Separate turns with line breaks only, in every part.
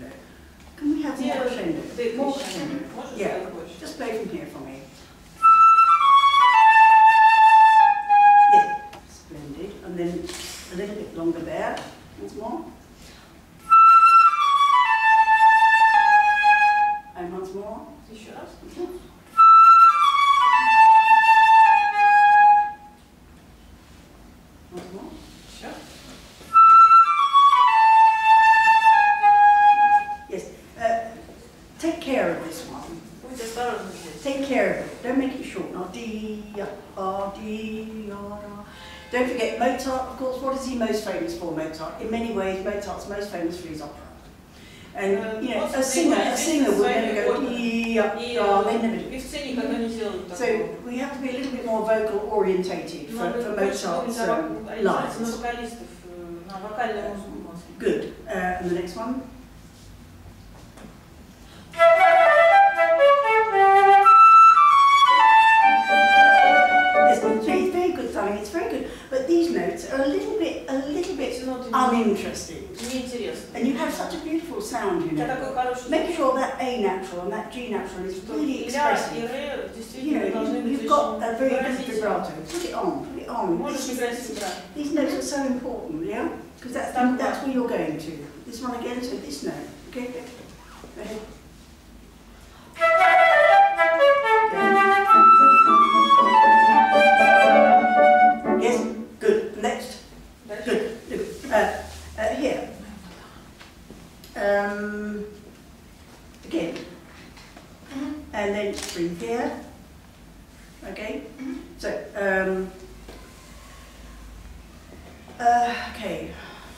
crescendo. Can we have more crescendo? More crescendo. Yeah, just play from here for me. Yeah, splendid. And then a little bit longer there. Once more. And once more.
Еще раз.
Once more.
Sure.
Yes. Take care of this one.
Будьте осторожны здесь.
Take care of it. Don't make it short. Not D, D, Don't forget Mozart, of course. What is he most famous for, Mozart? In many ways, Mozart's most famous for his opera. And you know, a singer would never go D, they never do. So we have to be a little bit more vocal orientated for Mozart's lines. Good. And the next one. It's very good, darling. It's very good. But these notes are a little bit uninteresting. And you have such a beautiful sound, you know. Make sure that A natural and that G natural is really expressive. You know, you've got a very good vibrato. Put it on, put it on. These notes are so important, yeah? Because that's where you're going to. This one again, so this note. Okay, go ahead. Yes, good. Next. Good. Here. Again. And then bring here. Okay. So, okay.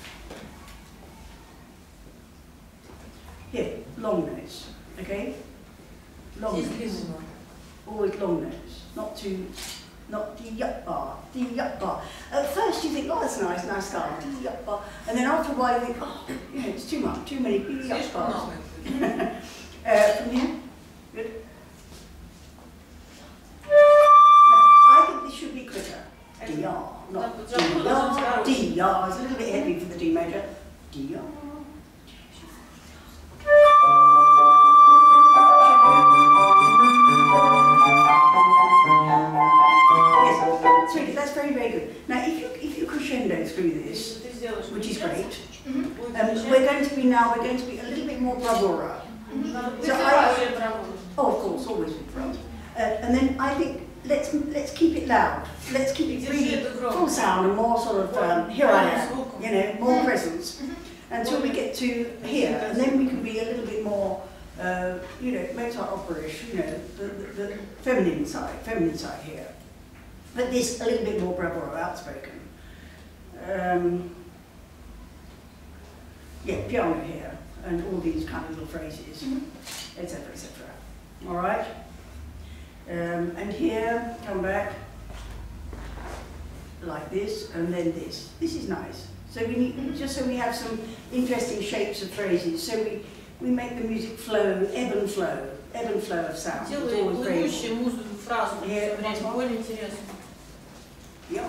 Here, long notes. Okay. Long notes. Always long notes. Not the yup bar, At first you think, oh, that's nice style, the yup bar. And then after a while you think, oh, you know, it's too much, too many yup bars. From here, good. I think this should be quicker. D-R, not D-R. D-R is a little bit heavy for the D major. D-R. Sweetie, that's very, very good. Now, if you crescendo through this, which is great, we're going to be a little bit more bravura. So of course, always with bravura. And then I think let's keep it loud. Let's keep it really full sound and more sort of here I am, you know, more presence until we get to here, and then we can be a little bit more, you know, Mozart opera-ish, you know, the feminine side here. But this a little bit more bravura, outspoken. Yeah, piano here, and all these kind of little phrases, etc., etc. All right. And here, come back like this, and then this. This is nice. So we need, just so we have some interesting shapes of phrases. So we make the music flow, ebb and flow of sound. It's always very important. Here, более интересно. Yeah.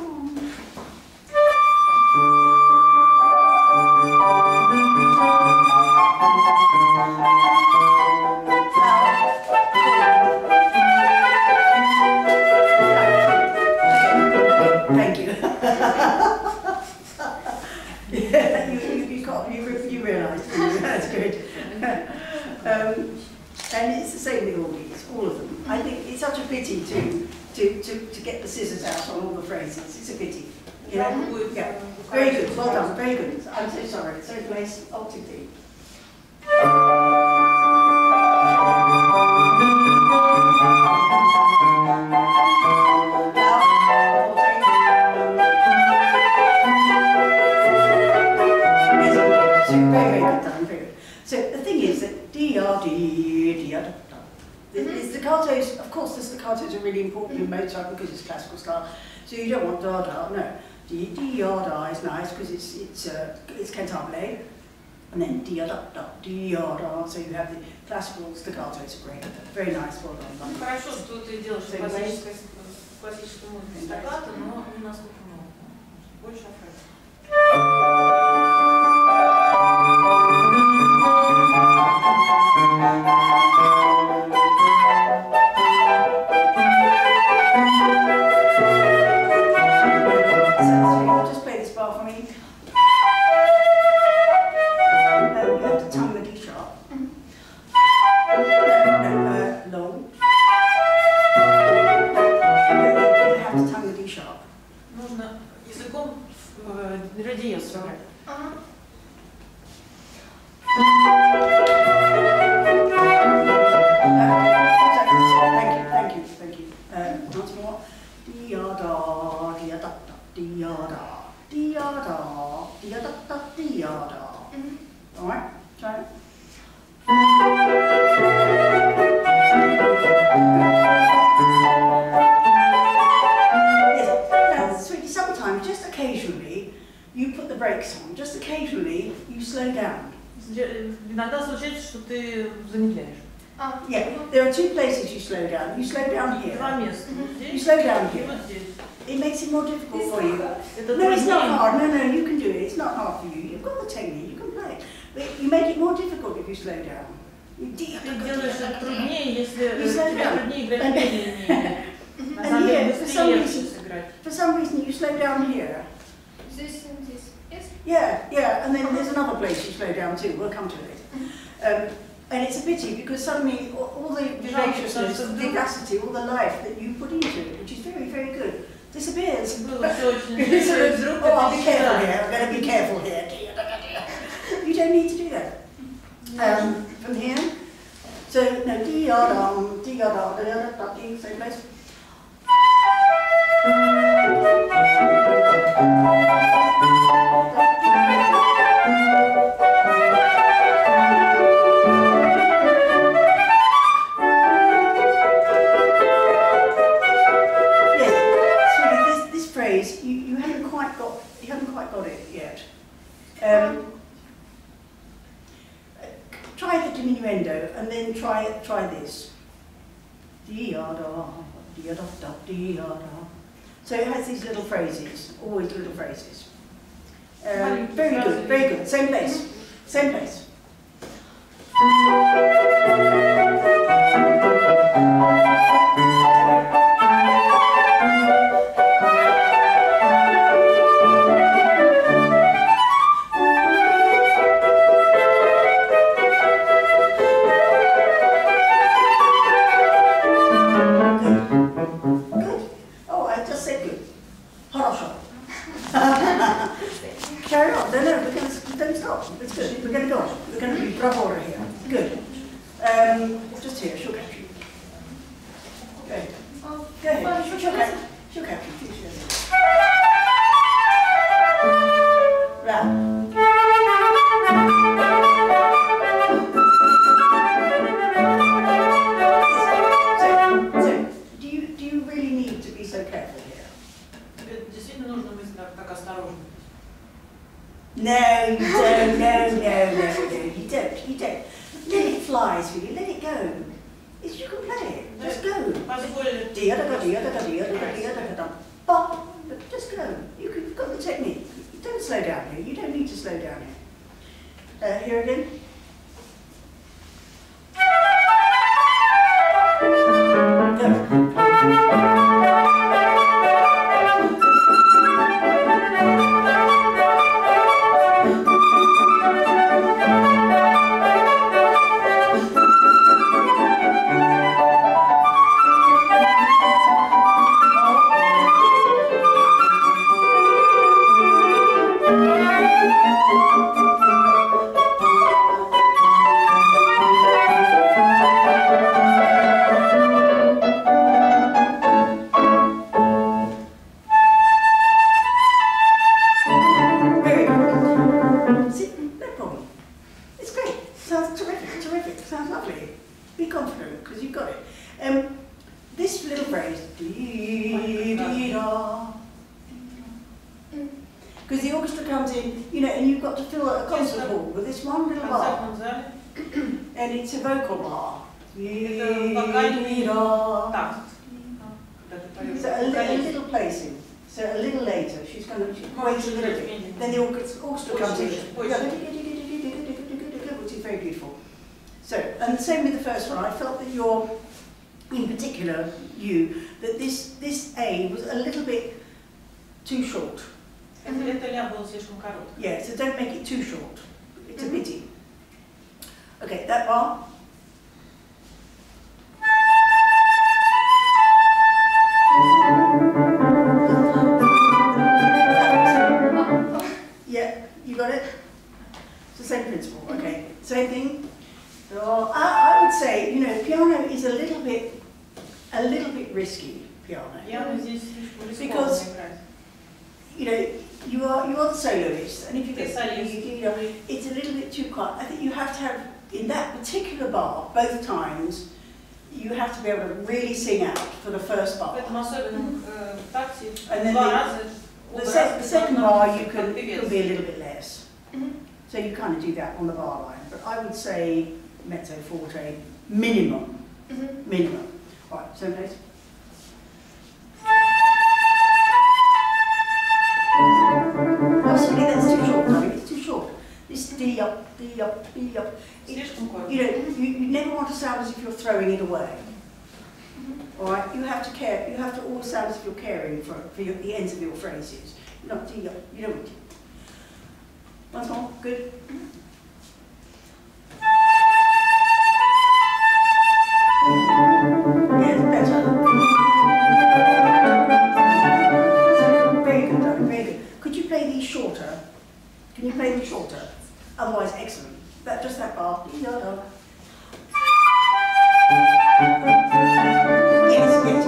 Thank you. Yeah, you realised. That's good. And it's the same with all these, all of them. I think it's such a pity to get the scissors out on all the phrases. It's a pity. You know? Yeah. Very good. Well done. Very good. I'm so sorry. So nice. Optically. Very good, done. Very good. So the thing is that the staccatos, of course the staccatos are really important in Mozart because it's classical style, so you don't want da-da, no. D-da-da is nice because it's cantabile, and then D-da-da, D-da-da, so you have the classical staccatos are great. Very nice, well done.
Хорошо, что ты делаешь классическую музыку стаккато, но не настолько много. Больше африка.
occasionally you slow down.
Иногда случается, что ты замедляешь.
Yeah, there are two places you slow down. You slow down here.
Два места.
You slow down
И
here.
вот здесь.
It makes it more difficult for you.
Это
No, it's not
труднее.
hard. No, no, you can do it. It's not hard for you. You've got the technique. You can play it. But you make it more difficult if you slow down.
Ты делаешь это труднее, если
You slow
тебе
down.
труднее играть медленнее. На
And
самом деле
here, for some
быстрее легче
reason,
сыграть.
for some reason, you slow down here.
This and this. Yes.
Yeah, yeah, and then there's another place you slow down too. We'll come to it. And it's a pity because suddenly all the vivaciousness, the vivacity, all the life that you put into it, which is very, very good, disappears.
Было все очень
Sort
живо, и
of,
вдруг
oh, I'll
ты
be careful
считаешь.
here. I'm going to be careful here. You don't need to do that. From here. So no, dee-ya-dum, dee-ya-da, da-da-da, dee, same place. You haven't quite got it yet. Try the diminuendo and then try this. Dee-ya-da, dee-ya-da-da, dee-ya-da. So it has these little phrases, always little phrases. Very good, very good. Same place, same place. Carry on. No, don't stop. It's good. We're going to go on. We're going to be bravura here. Good. Just here. She'll catch you. Go ahead. Go ahead. She'll catch you. Right. So, do you really need to be so careful here?
Действительно нужно быть так осторожным.
No, you don't. No, you don't. Let it fly, sweetie. Let it go. It's, you can play it. Just go. Just go. You've got the technique. Don't slow down here. You don't need to slow down here. Here again. Sounds lovely. Be confident, because you've got it. This little phrase, dee-dee-da, because the orchestra comes in, you know, and you've got to fill a concert hall with this one little bar, and it's a vocal bar. Dee-dee-da. So a little placing. So a little later, she's going to wait a little bit. Then the orchestra comes in, which is very beautiful. So, and the same with the first one. I felt that in particular, that this A was a little bit too short. Yeah, so don't make it too short. It's a pity. Okay, that bar. Yeah, you got it? It's the same principle, okay. Same thing. So I would say, you know, piano is a little bit risky, piano. Because, you know, you are the soloist, and if you know, it's a little bit too quiet. I think you have to have, in that particular bar, both times, you have to be able to really sing out for the first bar. And then the second bar, you can be a little bit less. So you kind of do that on the bar line. But I would say mezzo forte, minimum. Minimum. All right, so note. Oh, sorry, that's too short, darling. It's too short. This D up, D up, D up. You never want to sound as if you're throwing it away. All right, you have to care. You have to always sound as if you're caring for the ends of your phrases. Not D up. You don't want to. Once more. Good. Yes, better. Very good, darling. Very good. Could you play these shorter? Can you play them shorter? Otherwise, excellent. Just that bar. Yes, yes, yes.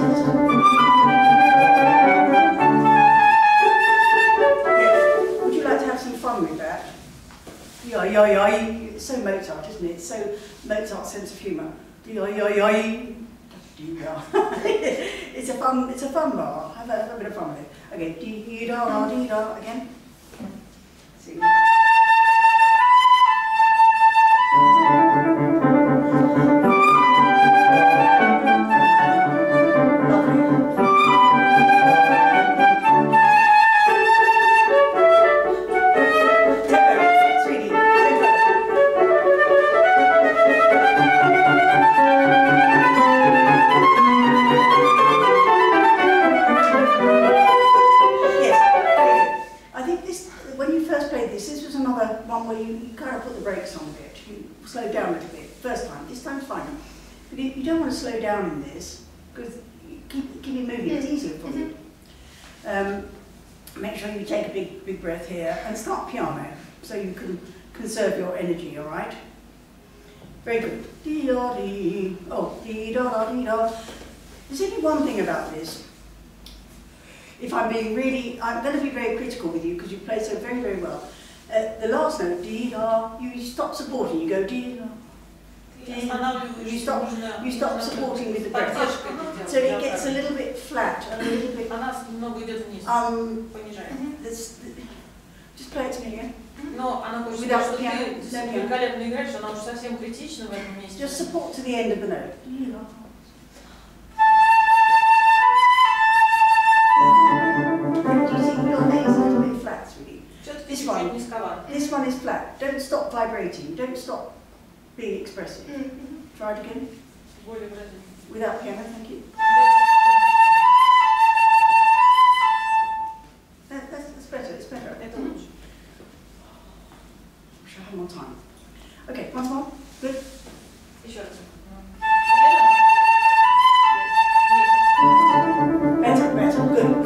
Yeah. Would you like to have some fun with that? Yeah. It's so Mozart, isn't it? It's so Mozart's sense of humour. It's a fun bar. Have a bit of fun with it. Okay, dee-da, again. See. Slow down in this because keep it moving. It's easier for you. Make sure you take a big breath here and start piano so you can conserve your energy. All right. Very good. Dee da dee. Oh, dee da da dee da. There's only one thing about this. If I'm being really, I'm going to be very critical with you because you play so very well. The last note, dee da, you stop supporting. You go dee da. You stop supporting with the breath. So it gets a little bit flat, a little bit. Just play it to me again.
Но она хочет сказать, что ты великолепно играешь, она уже совсем критична в этом месте.
Just support to the end of the note. Do you see your nails a little bit flat, sweetie? This one is flat. Don't stop vibrating. Don't stop being expressive. Try it again. Without piano, thank you. That's better, it's better. Should I have more time? Okay, once more. Good. Better, good.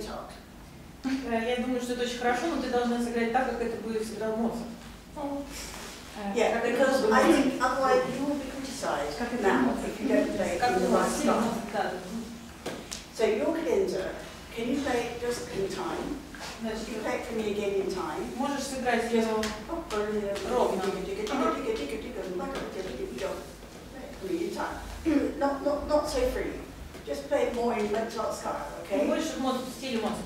Mozart.
Я думаю, что это очень хорошо, но ты должна сыграть так, как это бы сыграл Моцарт.
Yeah, because I think otherwise you will be criticised now if you don't play it in the right style. So your cadenza, can you play it just in time?
Значит,
Can you play it for me again in time?
можешь сыграть ее ровно.
Not so free. Just play it more in Mozart style, okay?
Больше в стиле Моцарта.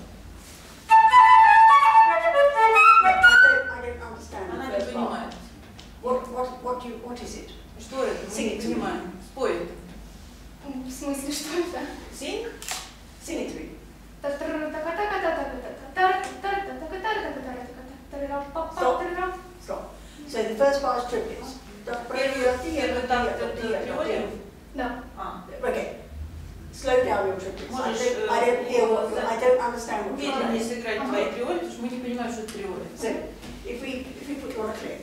I don't understand
Она
the
не
first part.
понимает.
What is it?
Что это? Мы не понимаем. Спой это.
В смысле, что это?
Sing?
Sing it to me. Stop. So the first part is triplets.
Первый такт это триоли?
Да.
Okay. Slow down your triplets. I don't hear what I don't understand what you're
Медленнее
saying.
сыграть твои триоли, потому что мы не понимаем, что это триоли.
So if we put you on a clip.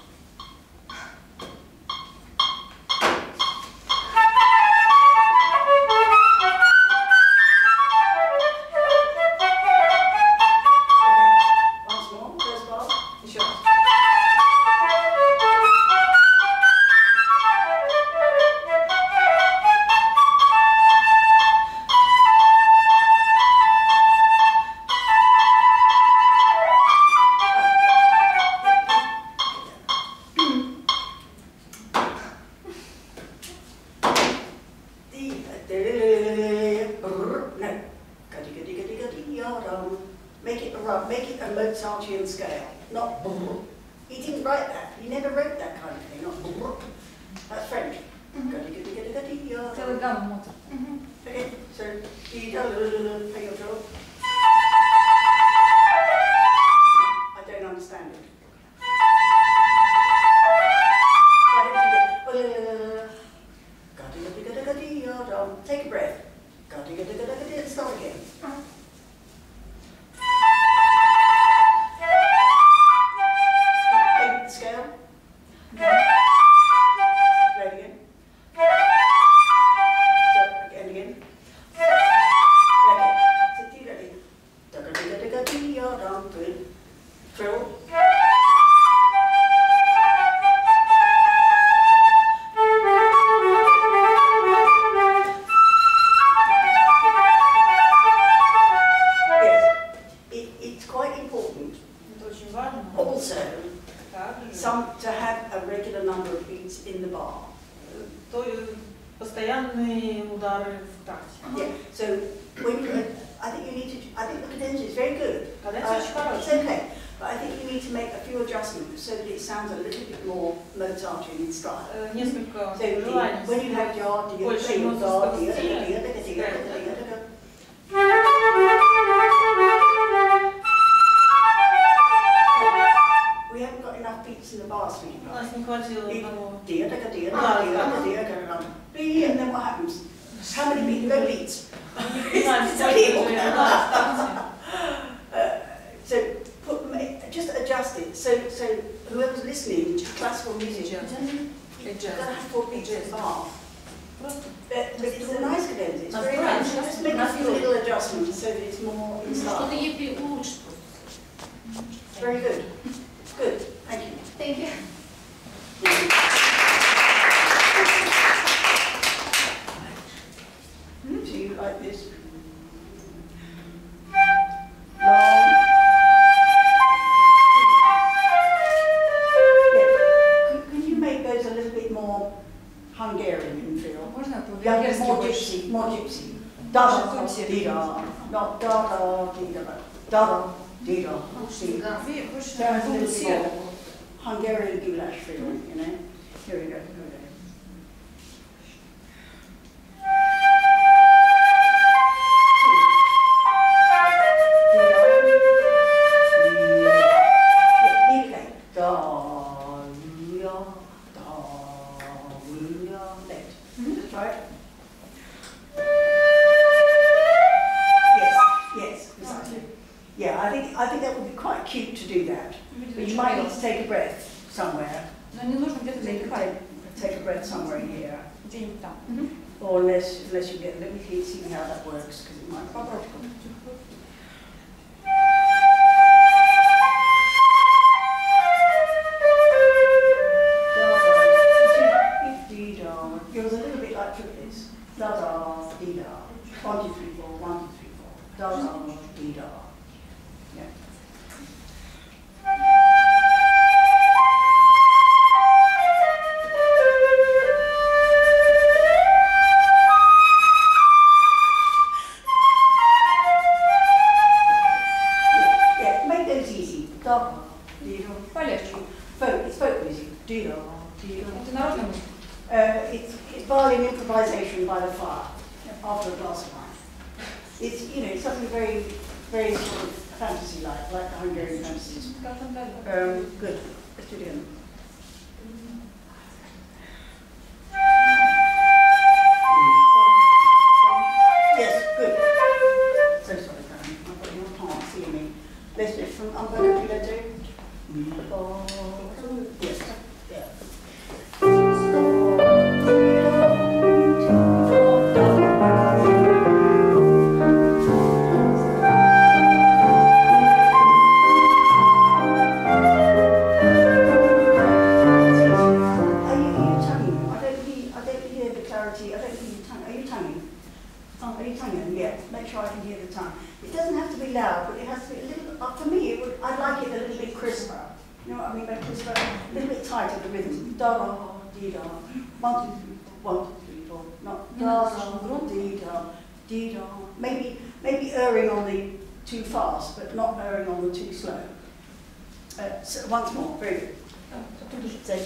Make it a Mozartian scale, not brrr. He didn't write that. He never wrote that kind of thing, not brrr. That's French.
Целый гамма Моцарт.
Okay, so play your job. I don't understand it. Take a breath. Start again. Scale. Play again. So again. Okay. So do that again. Trill. It's quite important.
Это очень важно.
Also,
Также
to have a regular number of beats in the bar.
Постоянные удары в такте.
Yeah. So when you, I think you need to. I think the cadenza is very good.
Каденция очень
It's
хорошая.
okay, but I think you need to make a few adjustments so that it sounds a little bit more Mozartian in style.
Несколько
So
желаний.
when you have your
Больше мозгового стиля.
We haven't got enough beats in the bar, sweetie.
У нас не хватило одного.
And then what happens? How many beats? No beats.
Не понимаем,
It's a
сколько
keyboard.
же удара в такте.
So just adjust it. So whoever's listening to classical music, you don't have 4 beats in the bar. But it's a nice cadenza. It's very nice. Just make a few little adjustments so that it's more in style.
Что-то ей улучшит.
Very good. Good. Thank you.
Thank you.
Do you like this? Long. Yeah. Could you make those a little bit more Hungarian in feel?
Можно
Yeah, more gypsy, more gypsy. Da da dee da, not da da dee da, da da dee da. See, sounds a little bit more Hungarian goulash feel, you know. Here we go. I think that would be quite cute to do that. But you might need to take a breath somewhere.
Но не нужно где-то
Take a breath somewhere here.
где-нибудь там.
Or unless you get, let me see how that works, because it might be
Это народная музыка.
It's violin improvisation by the fire after a glass of wine. It's, you know, something very, very sort of fantasy-like, like the Hungarian fantasies. Good. Let's do it again. Yes, good. So sorry, Karen. I've got your can't see me. Let's do it from umbrella pilato. Yes. Yeah. It doesn't have to be loud, but it has to be a little, for me, I'd like it a little bit crisper. You know what I mean by crisper? A little bit tighter, the rhythm. Da, da, dee, da. 1, 2, 3, 4, 1, 2, 3, 4. Not da, da, dee, da, dee, da. Maybe erring on the too fast, but not erring on the too slow. So once more, very good. Say.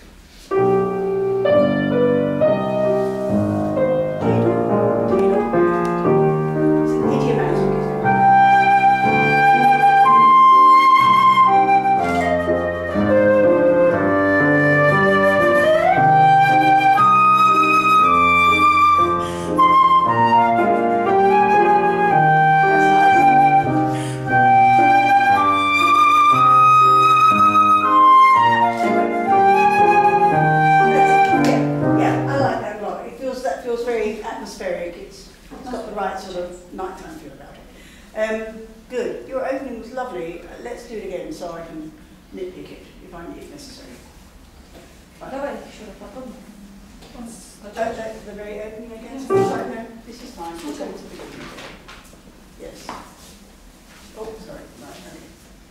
Good. Your opening was lovely. Let's do it again so I can nitpick it if necessary.
Давай еще раз попробуем.
The very opening again. Sorry, no, this is fine. We'll go to the beginning. Yes. Oh, sorry. Right, okay.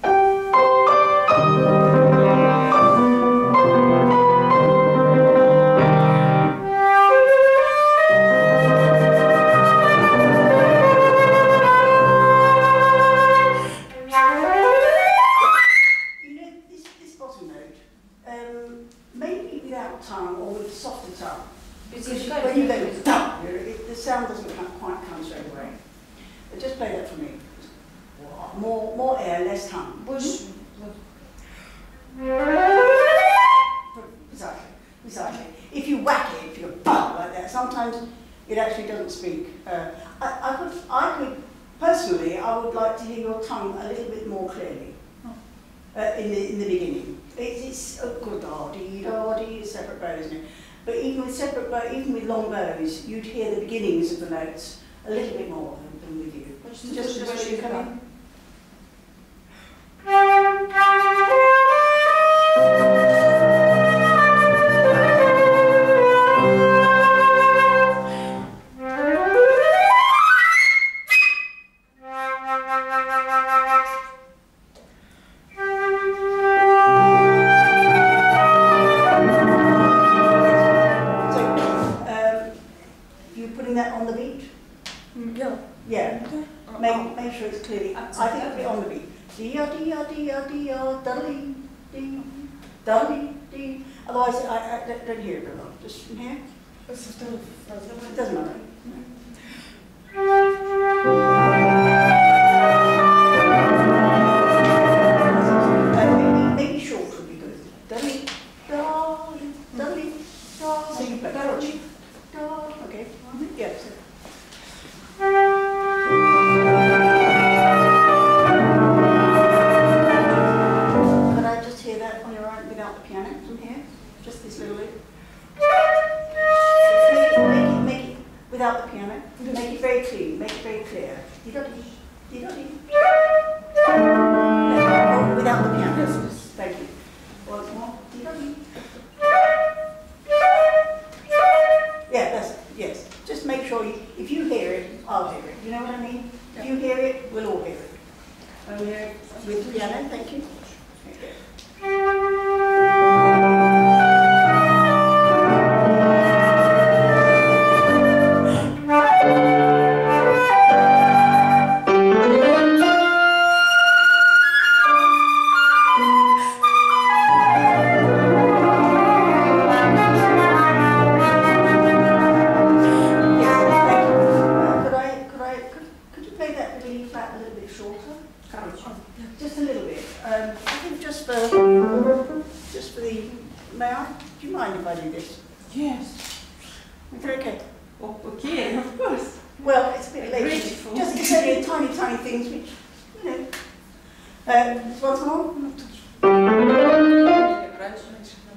More air, less tongue. Exactly. If you whack it, if you go like that, sometimes it actually doesn't speak. I could personally, I would like to hear your tongue a little bit more clearly in the beginning. It's a good da-dee, separate bows, isn't it? But even with long bows, you'd hear the beginnings of the notes a little bit more than with you. Just you come in. Yeah. Make sure it's clearly. I think it'll be on the beat. Dee dee dee dee dee dee dee dee. Otherwise, I don't hear it very well. Just from here. It doesn't matter. Maybe short would be good. Dee da dee da. So you play. Da. Okay. Yes. Without the piano, make it very clean, make it very clear. No, without the piano. Thank you. Once more. Yeah, that's it. Yes. Just make sure if you hear it, I'll hear it. You know what I mean? If you hear it, we'll all hear it. I'll hear it with the piano. Thank you. Okay. Do you mind if I do this?
Yes.
Is it okay?
Oh, okay, of course.
Well, it's a bit late.
Grateful.
Just it's only tiny, tiny things which, you know. Once more.
Раньше начинала.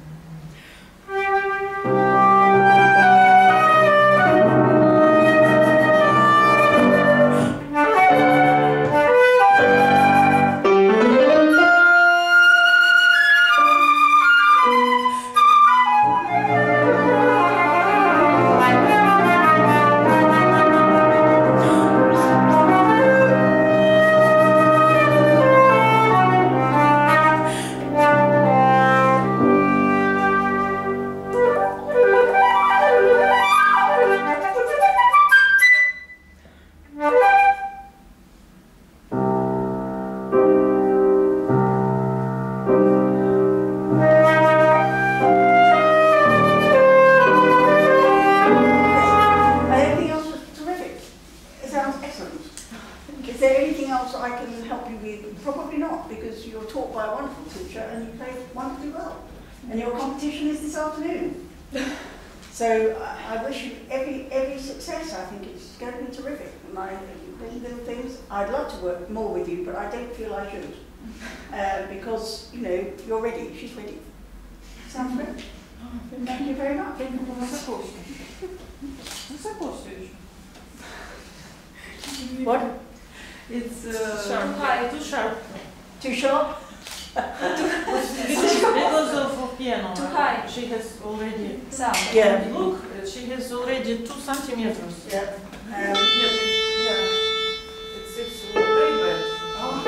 Everything else was terrific. It sounds excellent. Is there anything else I can help you with? Probably not, because you're taught by a wonderful teacher and you play wonderfully well. And your competition is this afternoon. So I wish you every success. I think it's going to be terrific. And little things. I'd love to work more with you, but I don't feel I should. Because, you know, you're ready. She's ready. Sounds great. Thank you very much.
Высоко еще. Высоко все еще.
What?
It's
Sharp.
too sharp.
Too sharp?
Because of piano.
Too high.
She has already.
Sound.
Yeah.
Look, she has already 2 centimeters.
Yeah.
Yeah. It's very bad.
Oh.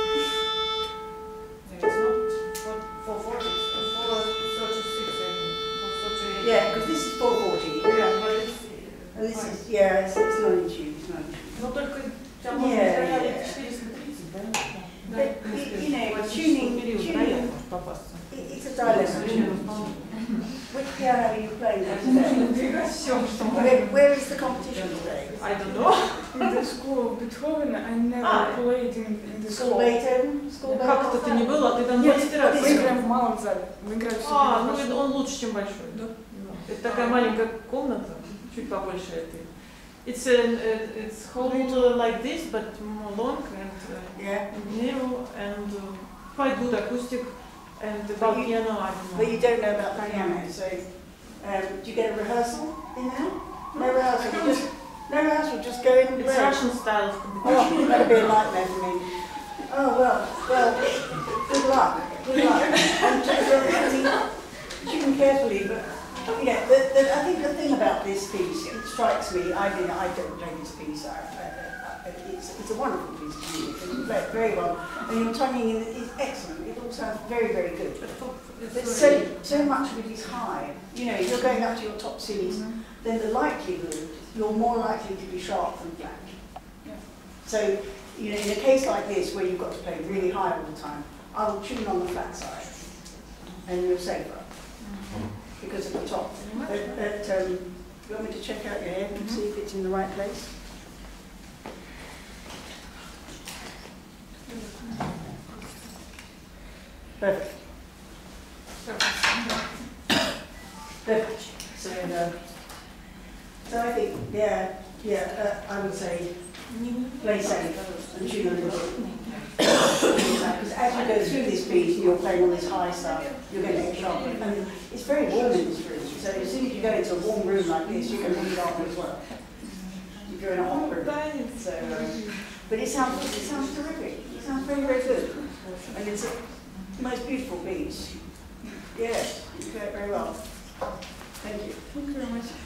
It's not for 40, it's for 36, I think. For 38.
Yeah, because this is 440.
Yeah, but it's.
And this is, yeah, it's not in tune. It's not in tune.
Ну только там
Yeah,
можно
yeah.
430, да?
But, you know, tuning,
попасться.
it's a dilemma. Which piano are you playing today? Where is the competition today?
I don't know.
In the school of Beethoven, I never played in the
School
school.
Beethoven? School
Как это ты не была? Ты там
Нет,
20 раз.
Мы играем в малом зале. Мы играем все
А, ну
время.
он лучше, чем большой.
Да.
Это такая маленькая комната, чуть побольше этой. It's whole like this, but more long and
Yeah.
narrow and quite good acoustic and about piano I don't
But
know.
you don't know about the piano, so do you get a rehearsal in there? No rehearsal, no rehearsal, just go in and
It's
play.
Russian style of competition.
Oh, that'll be a nightmare for me. Oh, well, good luck, good luck. And tune carefully, but yeah, I think the thing about this piece, it strikes me, I don't play this piece, it's a wonderful piece of music, and you play it very well, and your tonguing is excellent, it all sounds very, very good. But so much of it is high, you know, if you're going up to your top Cs, then the likelihood, you're more likely to be sharp than flat.
Yeah.
So, you know, in a case like this, where you've got to play really high all the time, I will tune on the flat side, and you're safer, because of the top. But, you want me to check out your head and see if it's in the right place? Perfect. Perfect. So I think, I would say play safe and tune a little bit. Because as you go through this piece, you're playing all this high stuff, you're going to get sharper. And it's very warm in this room, so as soon as you go into a warm room like this, you can be sharper as well. If you're in a hot room. So, but it sounds terrific. It sounds very, very good. And it's the most beautiful piece. Yes, you play it very well. Thank you.
Thank you very much.